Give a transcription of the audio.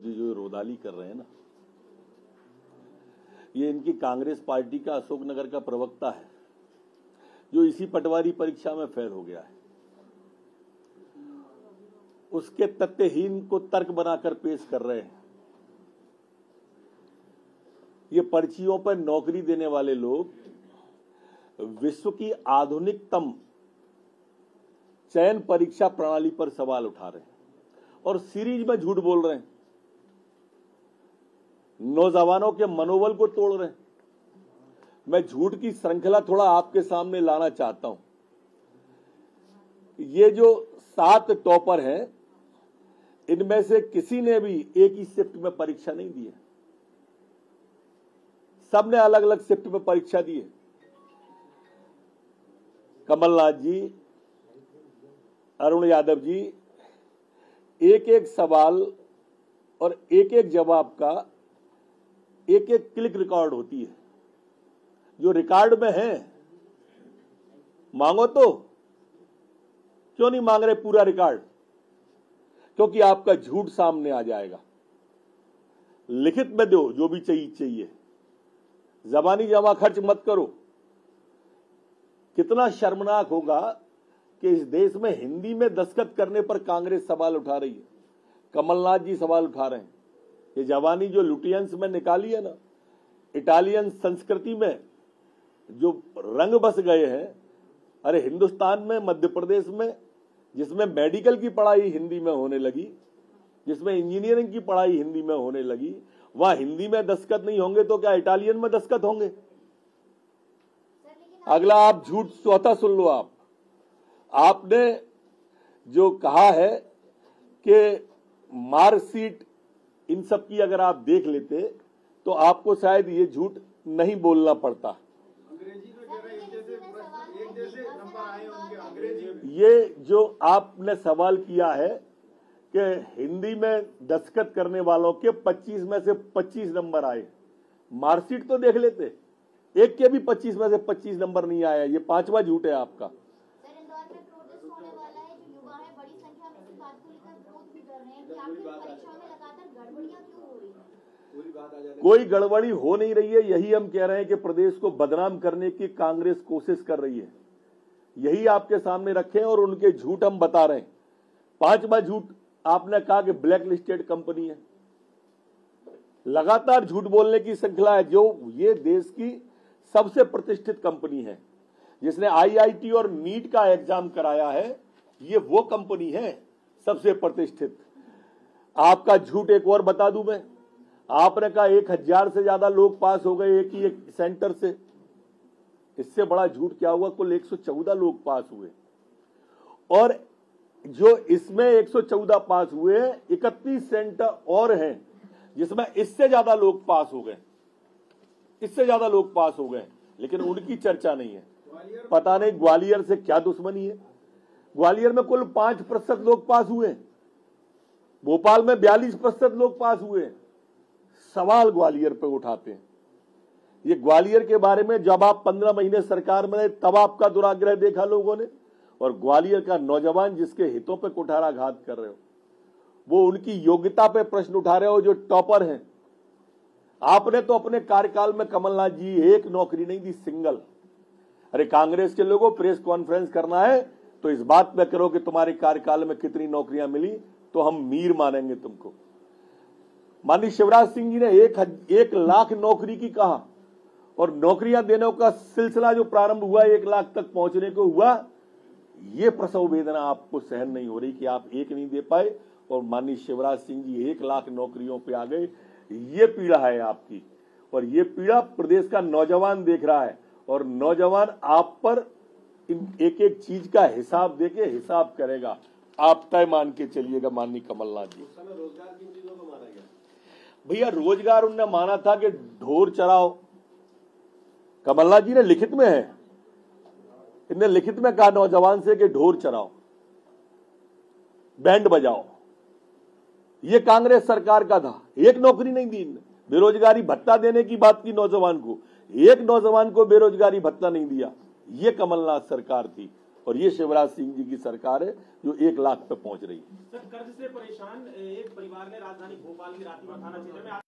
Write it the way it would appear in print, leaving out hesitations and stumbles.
जो रोदाली कर रहे हैं ना, ये इनकी कांग्रेस पार्टी का अशोकनगर का प्रवक्ता है जो इसी पटवारी परीक्षा में फेल हो गया है। उसके तथ्यहीन को तर्क बनाकर पेश कर रहे हैं। ये पर्चियों पर नौकरी देने वाले लोग विश्व की आधुनिकतम चयन परीक्षा प्रणाली पर सवाल उठा रहे हैं और सीरीज में झूठ बोल रहे हैं, नौजवानों के मनोबल को तोड़ रहे हैं। मैं झूठ की श्रृंखला थोड़ा आपके सामने लाना चाहता हूं। ये जो 7 टॉपर हैं, इनमें से किसी ने भी एक ही शिफ्ट में परीक्षा नहीं दी है। सबने अलग अलग शिफ्ट में परीक्षा दी है। कमलनाथ जी, अरुण यादव जी, एक एक सवाल और एक एक जवाब का एक एक क्लिक रिकॉर्ड होती है। जो रिकॉर्ड में है मांगो तो, क्यों नहीं मांग रहे पूरा रिकॉर्ड? क्योंकि आपका झूठ सामने आ जाएगा। लिखित में दो जो भी चाहिए, जबानी जमा खर्च मत करो। कितना शर्मनाक होगा कि इस देश में हिंदी में दस्तखत करने पर कांग्रेस सवाल उठा रही है, कमलनाथ जी सवाल उठा रहे हैं। ये जवानी जो लुटियंस में निकाली है ना, इटालियन संस्कृति में जो रंग बस गए हैं। अरे हिंदुस्तान में, मध्य प्रदेश में, जिसमें मेडिकल की पढ़ाई हिंदी में होने लगी, जिसमें इंजीनियरिंग की पढ़ाई हिंदी में होने लगी, वहां हिंदी में दस्तखत नहीं होंगे तो क्या इटालियन में दस्तखत होंगे? अगला आप झूठ चौथा सुन लो। आपने जो कहा है कि मार्कशीट इन सब की अगर आप देख लेते तो आपको शायद ये झूठ नहीं बोलना पड़ता। ये जो आपने सवाल किया है कि हिंदी में दस्तखत करने वालों के 25 में से 25 नंबर आए, मार्कशीट तो देख लेते। एक के भी 25 में से 25 नंबर नहीं आया। ये 5वां झूठ है आपका। कोई गड़बड़ी हो नहीं रही है। यही हम कह रहे हैं कि प्रदेश को बदनाम करने की कांग्रेस कोशिश कर रही है। यही आपके सामने रखे हैं और उनके झूठ हम बता रहे हैं। 5वां झूठ आपने कहा कि ब्लैक लिस्टेड कंपनी है। लगातार झूठ बोलने की श्रृंखला है। जो ये देश की सबसे प्रतिष्ठित कंपनी है, जिसने आईआईटी और नीट का एग्जाम कराया है, ये वो कंपनी है सबसे प्रतिष्ठित। आपका झूठ एक और बता दूं मैं। आपने कहा 1000 से ज्यादा लोग पास हो गए एक ही एक सेंटर से। इससे बड़ा झूठ क्या हुआ? कुल 114 लोग पास हुए और जो इसमें 114 पास हुए, 31 सेंटर और हैं जिसमें इससे ज्यादा लोग पास हो गए। इससे ज्यादा लोग पास हो गए, लेकिन उनकी चर्चा नहीं है। पता नहीं ग्वालियर से क्या दुश्मनी है। ग्वालियर में कुल 5% लोग पास हुए, भोपाल में 42% लोग पास हुए। सवाल ग्वालियर पे उठाते हैं। ये ग्वालियर के बारे में जब आप 15 महीने सरकार में रहे तब आपका दुराग्रह देखा लोगों ने, और ग्वालियर का नौजवान जिसके हितों पे कुठाराघात कर रहे हो, वो उनकी योग्यता पे प्रश्न उठा रहे हो जो टॉपर हैं। आपने तो अपने कार्यकाल में कमलनाथ जी एक नौकरी नहीं दी, सिंगल। अरे कांग्रेस के लोगों, प्रेस कॉन्फ्रेंस करना है तो इस बात पे करो कि तुम्हारे कार्यकाल में कितनी नौकरियां मिली, तो हम मीर मानेंगे तुमको। माननीय शिवराज सिंह जी ने 1 लाख नौकरी की कहा, और नौकरियां देने का सिलसिला जो प्रारंभ हुआ 1 लाख तक पहुंचने को हुआ। ये प्रसव वेदना आपको सहन नहीं हो रही कि आप एक नहीं दे पाए और माननीय शिवराज सिंह जी 1 लाख नौकरियों पे आ गए। ये पीड़ा है आपकी, और ये पीड़ा प्रदेश का नौजवान देख रहा है, और नौजवान आप पर एक एक चीज का हिसाब देके हिसाब करेगा। आप तय मान के चलिएगा माननीय कमलनाथ जी। रोजगार किन चीजों को माना गया? भैया रोजगार उनने माना था कि ढोर चराओ। कमलनाथ जी ने लिखित में है, इनने लिखित में कहा नौजवान से कि ढोर चराओ, बैंड बजाओ। ये कांग्रेस सरकार का था। एक नौकरी नहीं दी इनने। बेरोजगारी भत्ता देने की बात की नौजवान को, एक नौजवान को बेरोजगारी भत्ता नहीं दिया। ये कमलनाथ सरकार थी। और ये शिवराज सिंह जी की सरकार है जो 1 लाख पे पहुंच रही है। सर, कर्ज से परेशान एक परिवार ने राजधानी भोपाल के रातीपुर थाना क्षेत्र में